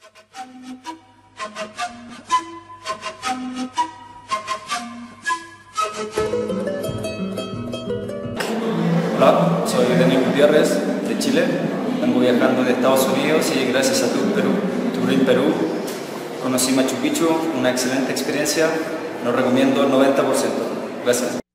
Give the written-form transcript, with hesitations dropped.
Hola, soy Daniel Gutiérrez de Chile. Vengo viajando de Estados Unidos y gracias a Tour in Perú conocí Machu Picchu, una excelente experiencia. Lo recomiendo al 90%. Gracias.